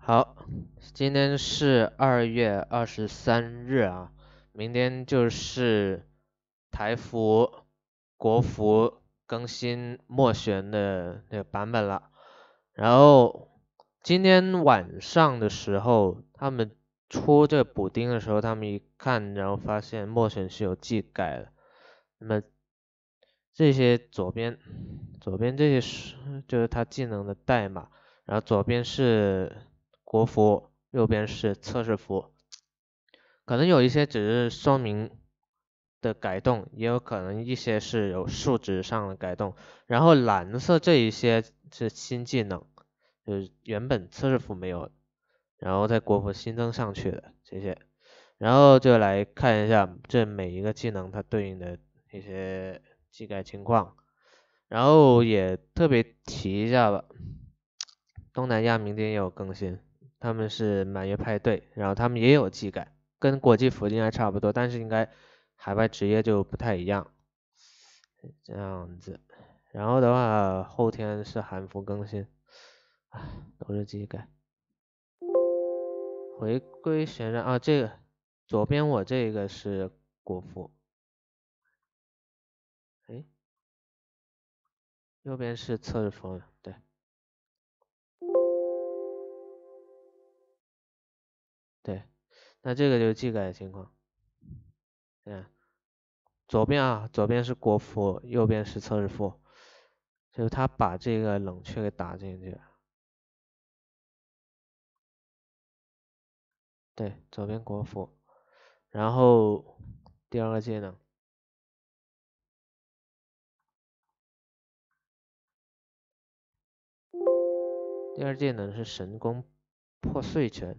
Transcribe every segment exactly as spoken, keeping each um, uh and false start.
好，今天是二月二十三日啊，明天就是台服、国服更新墨玄的那个版本了。然后今天晚上的时候，他们出这个补丁的时候，他们一看，然后发现墨玄是有技改的。那么这些左边左边这些是就是它技能的代码，然后左边是国服，右边是测试服，可能有一些只是说明的改动，也有可能一些是有数值上的改动。然后蓝色这一些是新技能，就是原本测试服没有的，然后在国服新增上去的这些。然后就来看一下这每一个技能它对应的一些技改情况，然后也特别提一下吧，东南亚明天也有更新，他们是满月派对，然后他们也有技改，跟国际服应该差不多，但是应该海外职业就不太一样，这样子。然后的话，后天是韩服更新，唉，都是技改。回归旋转啊，这个左边我这个是国服，哎，右边是测试服，对对，那这个就是技改的情况，嗯，左边啊，左边是国服，右边是测试服，就是他把这个冷却给打进去，对，左边国服，然后第二个技能，第二技能是神功破碎拳，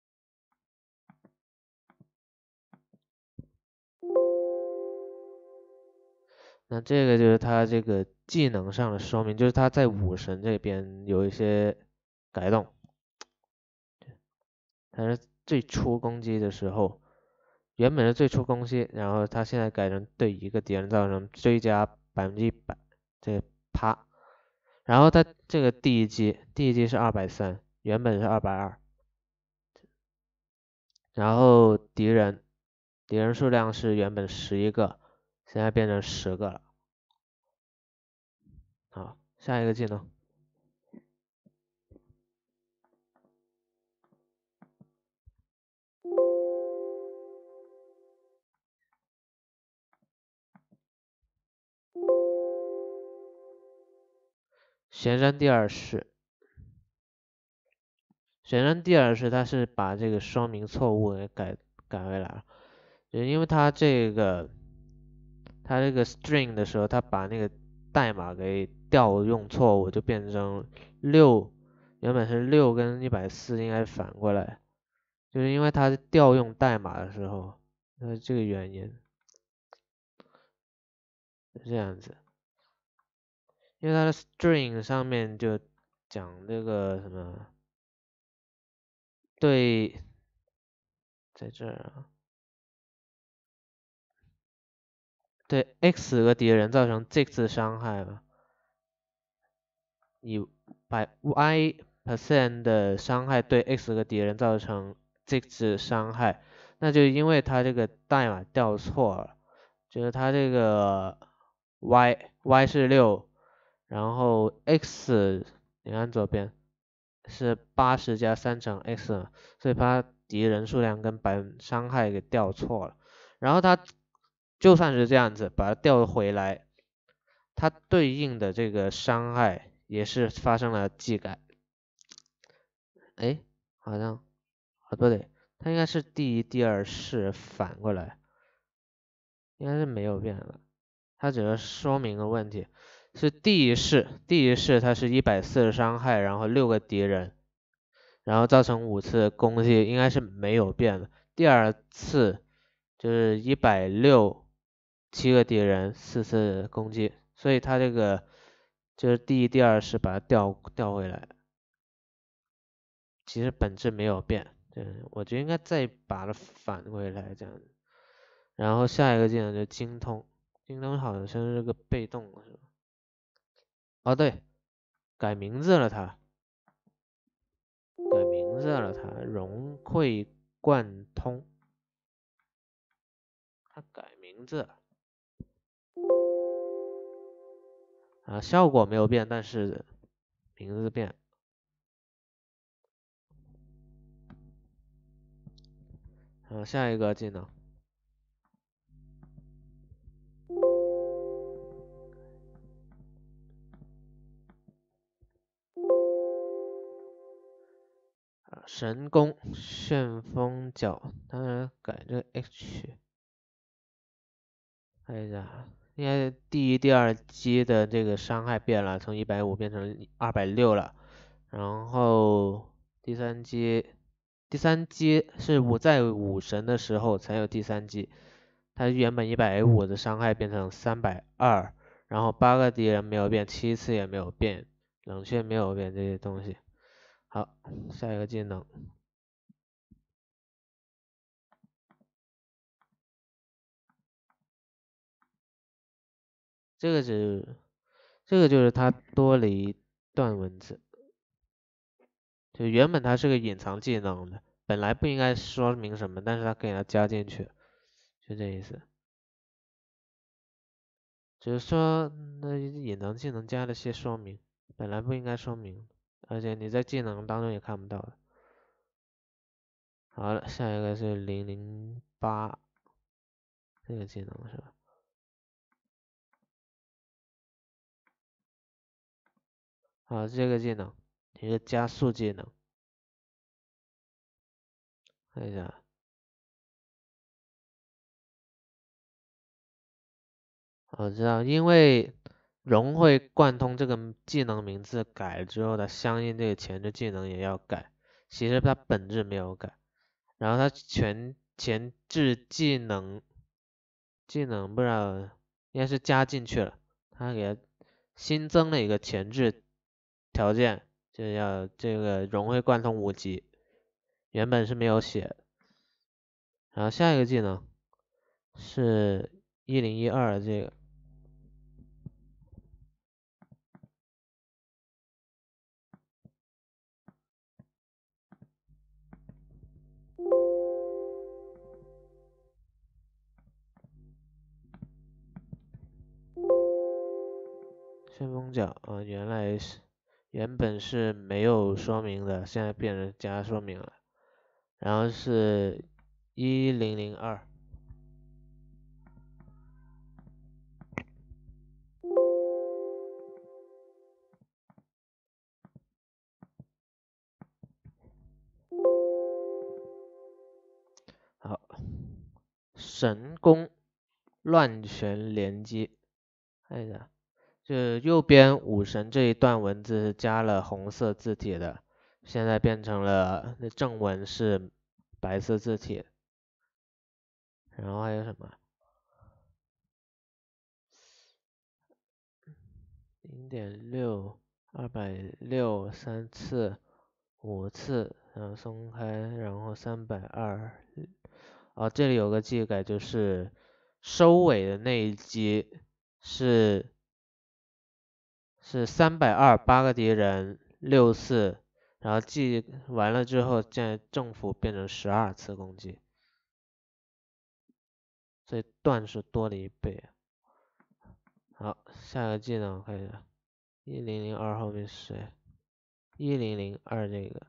那这个就是他这个技能上的说明，就是他在武神这边有一些改动，他是最初攻击的时候，原本是最初攻击，然后他现在改成对一个敌人造成追加百分之一百，这个啪，然后他这个第一击，第一击是二百三，原本是二百二，然后敌人敌人数量是原本十一个，现在变成十个了。好，下一个技能，旋山第二式。旋山第二式它是把这个说明错误给改改回来了，就因为它这个它这个 string 的时候，它把那个代码给调用错误，就变成六，原本是六跟一百四应该反过来，就是因为它调用代码的时候，呃这个原因是这样子，因为它的 string 上面就讲这个什么对，在这儿啊，对 x 个敌人造成 six 伤害嘛，以百 y percent 的伤害对 x 个敌人造成 six 伤害，那就因为它这个代码调错了，就是它这个 y y 是六，然后 x 你看左边是八十加三乘 x，所以它敌人数量跟百分伤害给调错了，然后它就算是这样子把它调回来，它对应的这个伤害也是发生了技改，哎，好像，啊不对，它应该是第一、第二式反过来，应该是没有变的，它只是说明了问题，是第一式，第一式它是一百四十伤害，然后六个敌人，然后造成五次攻击，应该是没有变的。第二次就是一百六，七个敌人，四次攻击，所以它这个就是第一、第二是把它调调回来，其实本质没有变。对，我觉得应该再把它返回来这样子。然后下一个技能就精通，精通好像是个被动是吧？哦对，改名字了它，改名字了，它融会贯通，它改名字了啊，效果没有变，但是名字变。好，下一个技能。神功旋风脚，当然改这个 H， 看一下，应该第一、第二击的这个伤害变了，从一百五变成二百六了。然后第三击，第三击是我在武神的时候才有第三击，它原本一百五的伤害变成三百二，然后八个敌人没有变，七次也没有变，冷却没有变这些东西。好，下一个技能。这个是，这个就是它多了一段文字，就原本它是个隐藏技能的，本来不应该说明什么，但是它给它加进去，就这意思。只是说那隐藏技能加了些说明，本来不应该说明，而且你在技能当中也看不到的。好了，下一个是零零八，这个技能是吧？好，这个技能一个加速技能，看一下。我知道，因为融会贯通这个技能名字改了之后，它相应这个前置技能也要改。其实它本质没有改，然后它全前置技能技能不知道应该是加进去了，它给它新增了一个前置条件，就要这个融会贯通五级，原本是没有写。然后下一个技能是一零一二这个。旋风脚啊，原来是原本是没有说明的，现在变成加说明了。然后是一零零二，好，神功乱拳连击，看一下，就右边武神这一段文字是加了红色字体的，现在变成了那正文是白色字体。然后还有什么？零点六，二百六三次，五次，然后松开，然后三百二。哦，这里有个技改，就是收尾的那一击是是三百二，八个敌人六次，然后技完了之后，现在正负变成十二次攻击，所以段数多了一倍。好，下个技能看一下，一零零二后面是谁？一零零二这个，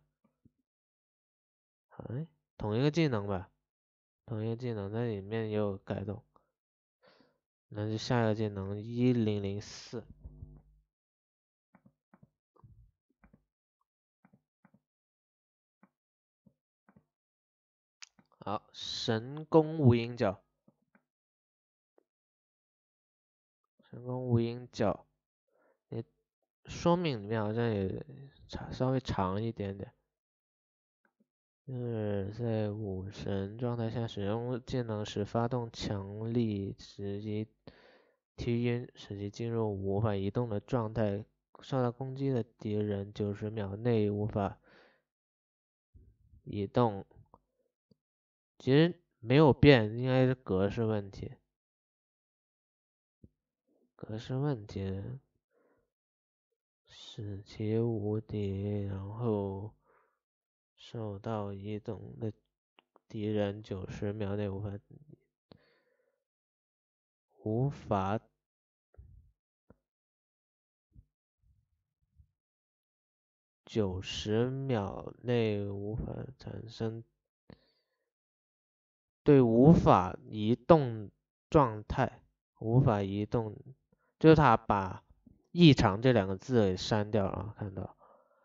哎，同一个技能吧，同一个技能，在里面也有改动。那就下一个技能一零零四。好，神功无影脚，神功无影脚，你说明里面好像也长稍微长一点点。就是在武神状态下使用技能时发动强力直击踢晕，使其进入无法移动的状态，受到攻击的敌人九十秒内无法移动。其实没有变，应该是格式问题。格式问题，使其无敌，然后受到移动的敌人九十秒内无法无法九十秒内无法产生对无法移动状态，无法移动，就是他把异常这两个字给删掉了，看到。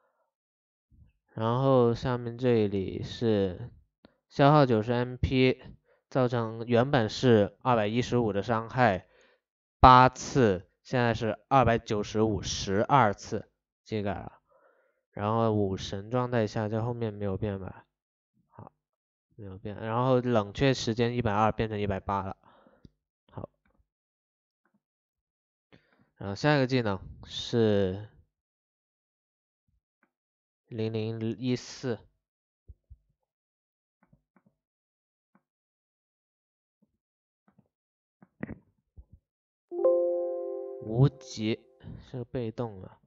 然后下面这里是消耗九十 M P， 造成原本是二百一十五的伤害，八次，现在是二百九十五，十二次，这个了。然后武神状态下，这后面没有变吧？好，没有变。然后冷却时间一百二变成一百八了。好，然后下一个技能是零零一四。无极是被动了。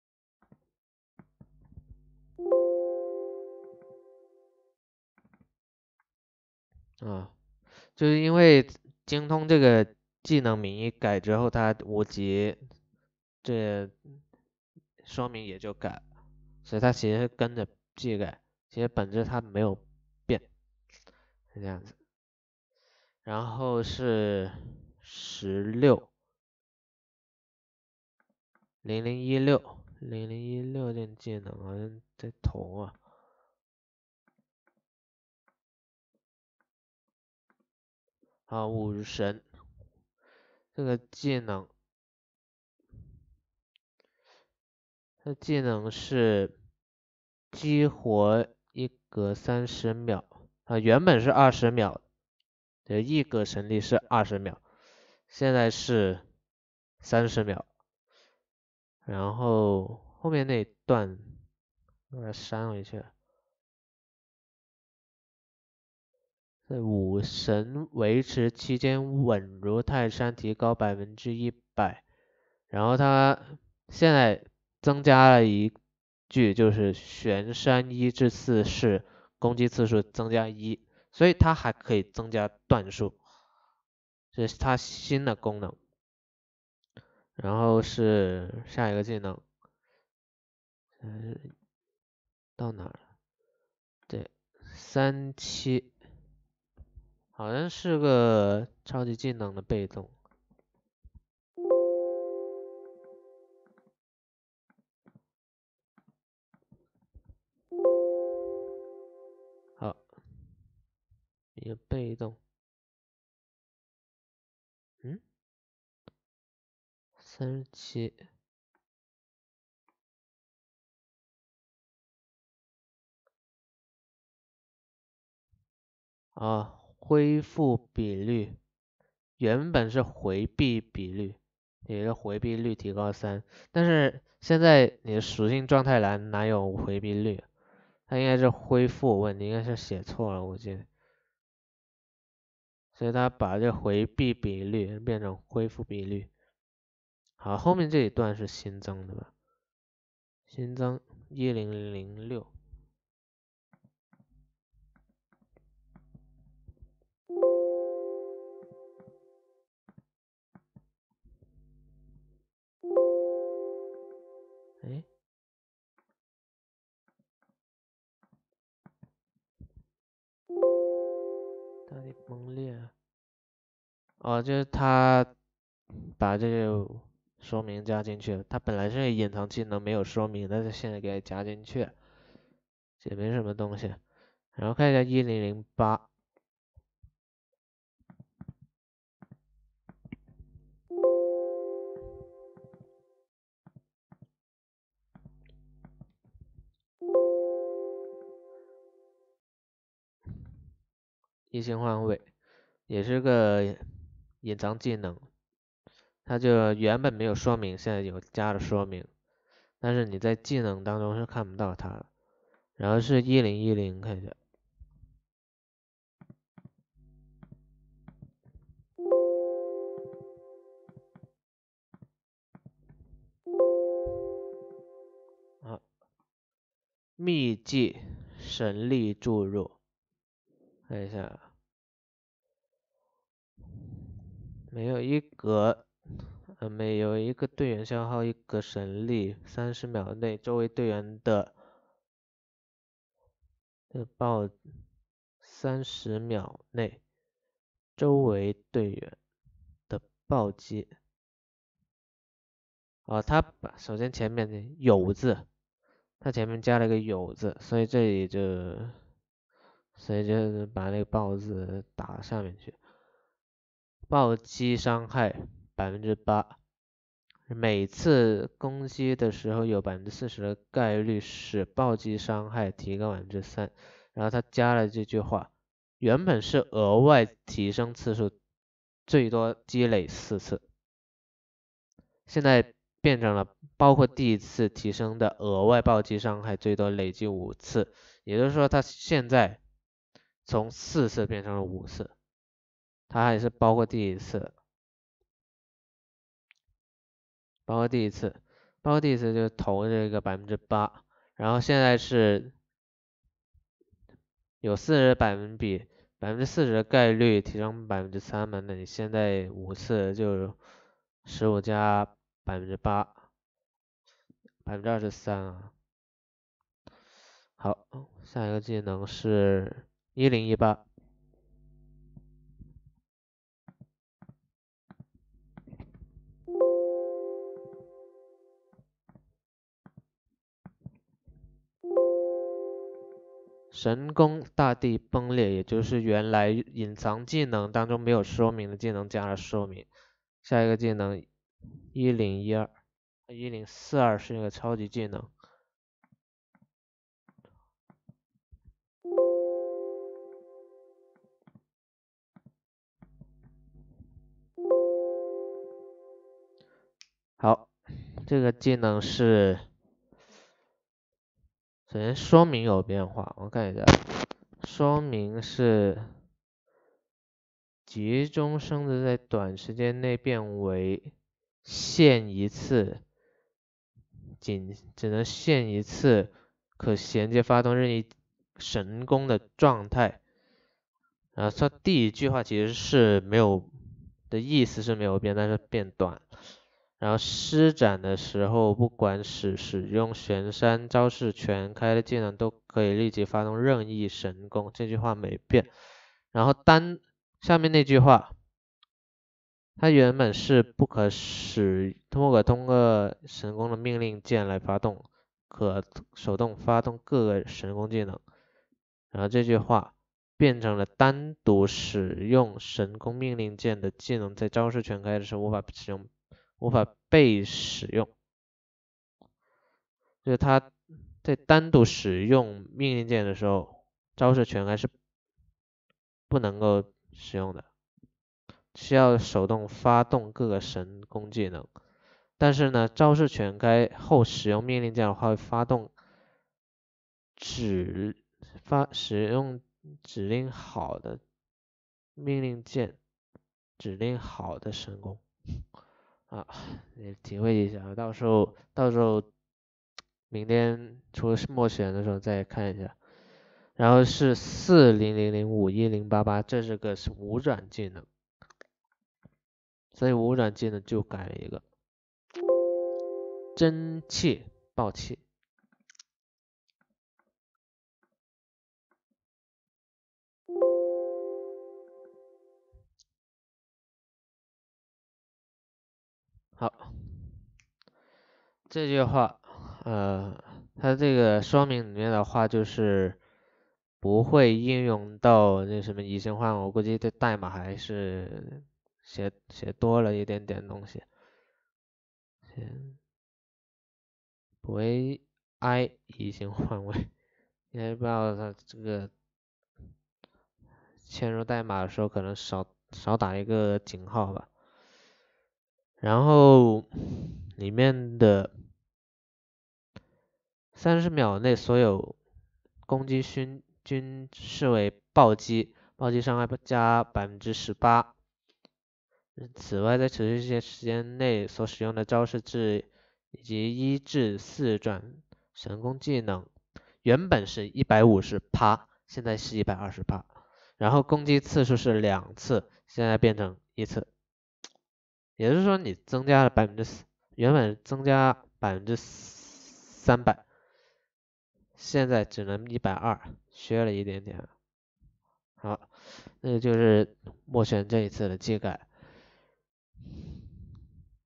啊，就是因为精通这个技能名一改之后，它无极这说明也就改了，所以它其实跟着技改，其实本质它没有变，是这样子。然后是十六零零一六零零一六这技能好像在头啊。好，武神这个技能，这技能是激活一格三十秒啊，原本是二十秒，的一格神力是二十秒，现在是三十秒。然后后面那段我把它删回去了。在武神维持期间稳如泰山，提高百分之一百。然后它现在增加了一句，就是玄山一至四式攻击次数增加一，所以它还可以增加段数，这是它新的功能。然后是下一个技能，嗯，到哪儿？对，三七，好像是个超级技能的被动。好，一个被动。嗯，三十七。啊，恢复比率原本是回避比率，你的回避率提高三，但是现在你的属性状态栏哪有回避率？它应该是恢复问题，应该是写错了，我记得。所以它把这回避比率变成恢复比率。好，后面这一段是新增的吧？新增一零零六。哎，大地崩裂。哦，就是他把这个说明加进去了，它本来是隐藏技能没有说明，但是现在给它加进去了，也没什么东西。然后看一下一零零八。异性换位也是个隐藏技能，它就原本没有说明，现在有加了说明，但是你在技能当中是看不到它的。然后是一零一零，看一下。啊，秘技神力注入，看一下，没有一格，呃，每有一个队员消耗一格神力，三十秒内周围队员的的暴，三十秒内周围队员的暴击。哦，它把首先前面的有字，它前面加了一个有字，所以这里就，所以就把那个暴字打上面去。暴击伤害百分之八，每次攻击的时候有百分之四十的概率使暴击伤害提高百分之三。然后他加了这句话，原本是额外提升次数，最多积累四次，现在变成了包括第一次提升的额外暴击伤害最多累计五次，也就是说他现在从四次变成了五次，它还是包括第一次，包括第一次，包括第一次就投这个百分之八，然后现在是有四十百分比百分之四十的概率提升百分之三嘛，那你现在五次就十五加百分之八，百分之二十三啊。好，下一个技能是一零一八。神功大地崩裂，也就是原来隐藏技能当中没有说明的技能加了说明。下一个技能一零一二，一零四二是一个超级技能。好，这个技能是，首先说明有变化，我看一下，说明是急中生的在短时间内变为限一次，仅只能限一次，可衔接发动任意神功的状态。然后它第一句话其实是没有的意思是没有变，但是变短。然后施展的时候，不管是使用玄山招式全开的技能，都可以立即发动任意神功，这句话没变。然后单下面那句话，它原本是不可使不可通过神功的命令键来发动，可手动发动各个神功技能。然后这句话变成了单独使用神功命令键的技能，在招式全开的时候无法使用，无法被使用。就是它在单独使用命令键的时候，招式全开是不能够使用的，需要手动发动各个神功技能。但是呢，招式全开后使用命令键的话，会发动指发使用指令好的命令键，指令好的神功啊，你体会一下，到时候到时候明天出默选的时候再看一下。然后是四零零零五一零八八，这是个是无转技能，所以无转技能就改了一个真气暴气。好，这句话，呃，它这个说明里面的话就是不会应用到那什么移形换，我估计这代码还是写写多了一点点东西，不会 i 移形换位，因为不知道它这个嵌入代码的时候可能少少打一个井号吧。然后里面的三十秒内所有攻击均均视为暴击，暴击伤害加百分之十八。此外，在持续时间内所使用的招式至以及一至四转神功技能， 原本是一百五十趴，现在是一百二十趴，然后攻击次数是两次，现在变成一次，也就是说你增加了百分之四，原本增加百分之三百，现在只能一百二，削了一点点。好，那就是墨玄这一次的技改。